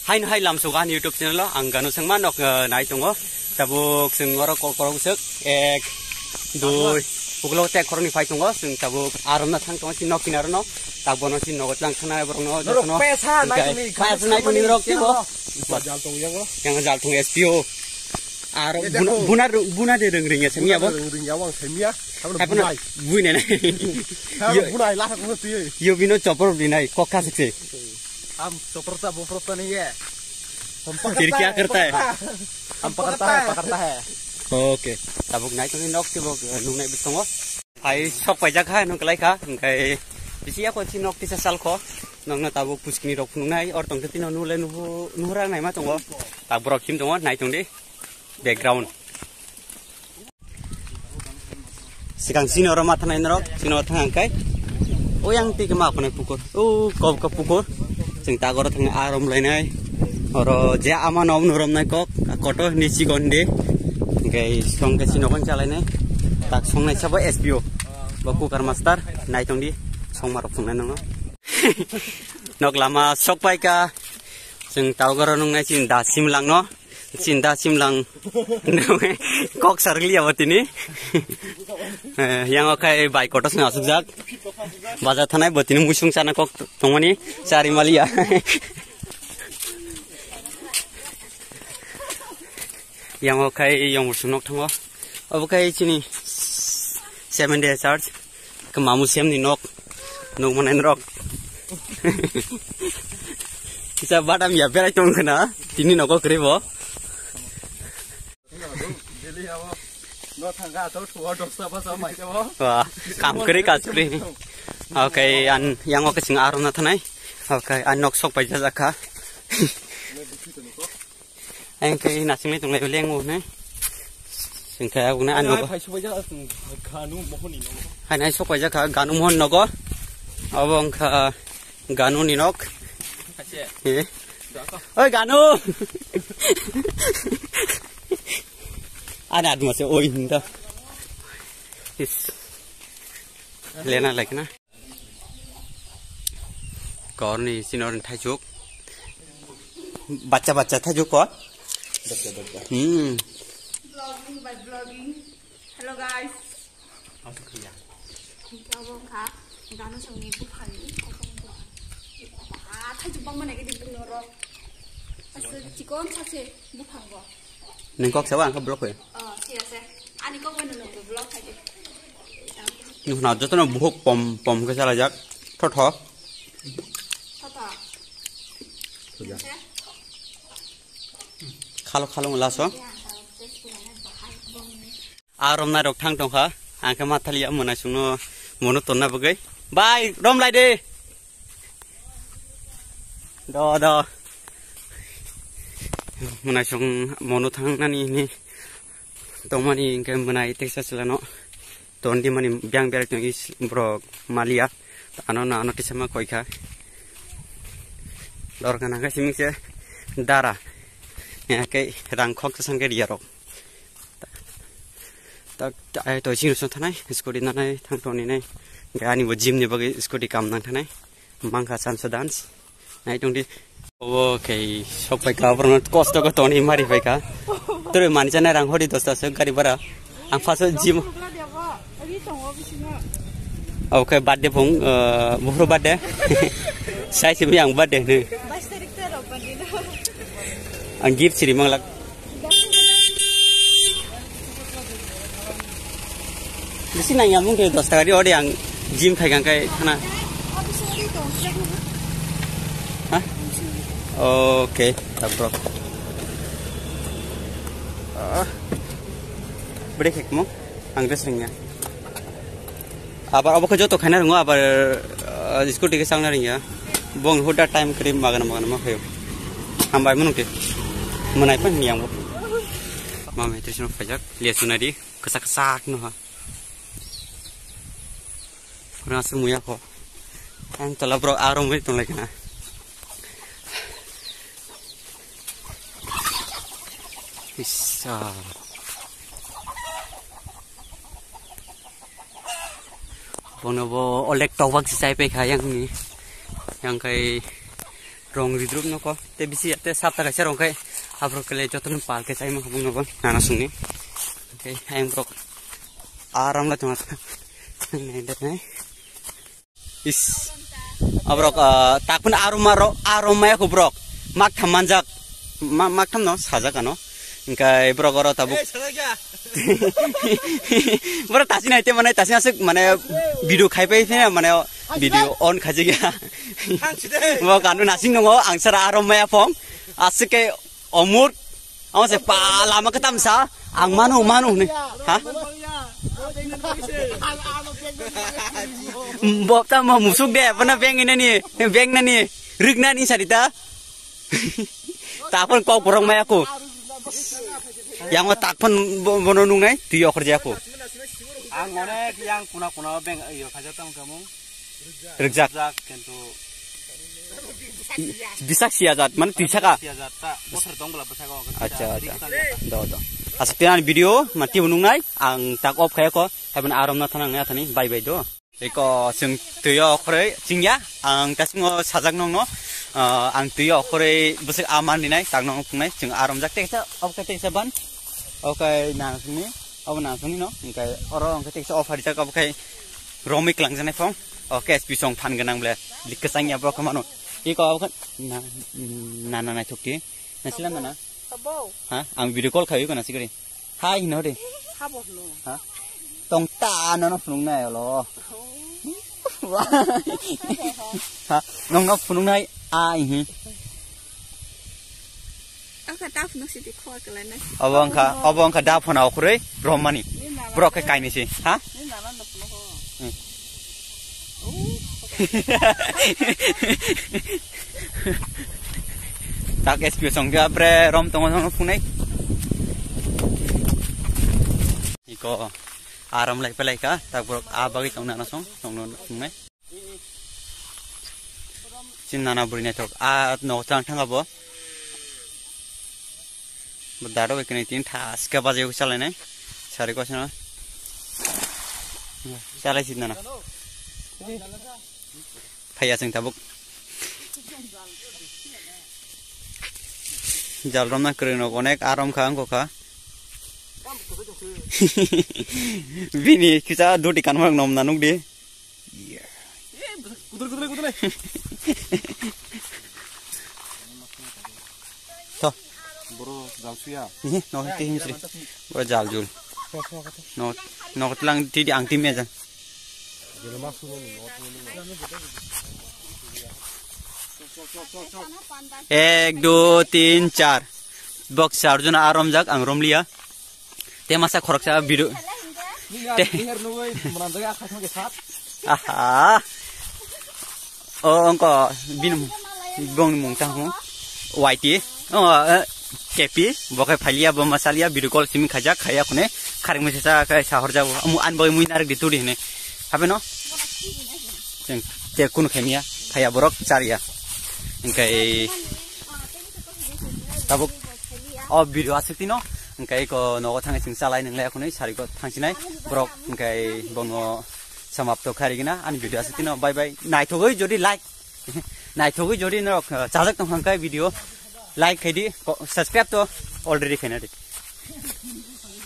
hai lam sugan YouTube channel lo ang ganu sangma nok nai tongo tabuk sing oro korong sek ek dui puklo tek koroni phai tongo sing tabuk arom na thang tongo sin nok kinar no tabono sin nok tlang khana borong no no pesa nai tuni rok tibo jal tong yang jal tong SPO aro buna de ring ring semia bo ring ya wang semia apa bui ne buna la ko tu yo bino chopor binai kokka se हम चोपरता बोपरता नहीं है फिर क्या करता है हम पकड़ता है okay tabuk nai tu nok ti bok nung nai bitongo ai sok pai jak ha nung klai kha ngai bisia ko si nok ti sa sal kho nong na tabuk puskini rok nung nai or tong ti no nu le nu ra nai ma tongo tabrok kim tongo nai tong di background sikang sini ora ma thanai norok sino thang kai oyang ti ke ma ko nai pukor kop ka pukor sing tagor thang arom lainai oro ja ama nom nurom nai kok koto nisi gonde ngai song ke sino kon chalai nai tak song nai sabo SPO baku kar master nai tong di song marok song nai no nok lama sok pai ka sing tagor nong nai sin da sim lang no sin da sim lang kok sarli awatini yang okai bai koto sing asuk jak baza thanai botini musung sana kok tongoni sari malia yang okai yang musung nok thango okai chini 7 day charge kemamu sem ni nok manen rok bisa badam ya bera tong kana tini noko kribo wah kam kri kaskri okay an yang oke sing aron na thanai okay an nok sok pai jaka anh cái nát sinh lên tụng lại lên ngủ này sinh khai cũng này ăn được hai này sốc phải ra cả ganu mòn nó có ở vòng cả ganu ni nóc ơi ganu anh ăn mà sẽ ôi hình đó lên lại cái na còn này xin nói thay chuốc baca thay chuốc có vlogging by vlogging. Hello guys. Kamu kah? Ganu sangni bukan. Thay chụp băng này cái đỉnh nó rồi. Chỉ có sao bukan kok. Neng kok sewa angka blog ya? Iya. Ani kok bener nunggu blog aja. Nuh nah jatuh na buhok pom ke salah jak. Thotho. Kalau ngelaso arom na rok thang tongkha angka mathalia mona sungno mono tonna bagai bye rom lai de do mona sung mono thang nani ni tomani ke manai texas lano tondi mani byang ber tong is bro malia anona anoti sama koika lor kana ka siming se dara ya cái rang khok sang cái dia rok tak ai to sing so thanai scooty na nai thang to ni nai ga ni bo gym ni bagi scooty kam nang thanai mangka san so dance nai tong di okay sok pai ka pro cost ko to ni mari pai ka tore mani chana rang hodi dosta se gari bara ang faso gym okay birthday phung buhro birthday sai sim yang birthday ni ang gift siri manglak di sini yang mungkin 10 kali ode yang gym pegang kai kana hah oke tabrok break hekmo ang resringnya abar abo ko joto khana rungo abar scooty ke sangna ringya bong hoda time cream magana ma khayo ambai munungte menai pun yang mama itu cuma pajak lihat sunadi kesak no ha orang semuanya kok yang telah bro arom itu lagi na bisa bonobo olek tawak si sai pe kayang ni yang kai rong ridrup no ko te bisi te sapta ka rong kai habro kele jotun pal ke chai ma bung no ban nana sungni okay ayang brok aram la tuma nei dat nei is abrok takpun aroma ya ko brok mak thamanjak mak tham no sajak ano ingkai brok oro tabuk bro tasi nai te mane tasi asuk mane video khai pai thina mane video on khaji ya mo kanu nasing no angsara aroma ya phong asike omur amo se pala ma katam sa ang manu ni ha bob ta mo musuk de pana beng ini ni beng na ni rigna ni sarita ta pon kau kurang mai aku yang ma tak pon bononung nai dio kerja aku ang ngone yang kuna beng iyo khajatang kamu rijak kentu bisa siajat man tisaka siajat ta motor dong bela besako acha do asaktian video mati bunung nai ang tak op kaya ko haben aram na thanang ya thani bye bye do eko sing tuyo khore chingya ang tasmo sajak nong no ang tuyo khore busik aman ni nai tak nong pungnai ching aram jak teksa op ka teksa ban okay na sini op na sini no ingkai oro ang teksa op hari tak op kai romik lang jane phong okay sp song phan ganang ble likasang ya bro kamano iko op na thukti na silam na ha ang video call khayu kana sigari hai no de ha tong ta no phunung nai lo ha nong no phunung nai ai hi aka ta phunung si dikho kala na abang kha da phona khore romani bro ka kai ni si ha tak SP song ga pre rom tong no phunai iko aram lai pelai ka tak bro abagi tong na song no phunai chin nana buri ne tok a no chang thanga bo daro ekne tin thas ka baje ko chalai nai sari ko chana chalai sin nana phaya sing tabuk jalrom na kring no onek aram khang ko kha bini kisa doti kan mang nom nanuk de kudur to bro jalsuya no ti himsri bro jaljul no tlang ti ang tim ya 1 2 3 4 box sarjuna aram jak ang romlia te masa khoroksa biru te aha o angko bin bong mung tang white kepi bokai phalia bo masalia biru kol simi khaja khaya khune kharing mesa ka sahor jabu amu an boy muinar dituri ne habe no te kun khemia khaya borok charia ingkai tabuk biru asukti no ingkai ko nogo thang sing salai nang le khune sari ko thangsinai borok ingkai bongo samapto kharigina an video asukti no bye bye nai thogoi jodi no chajak tong hangkai video like khaidi subscribe to already khainadi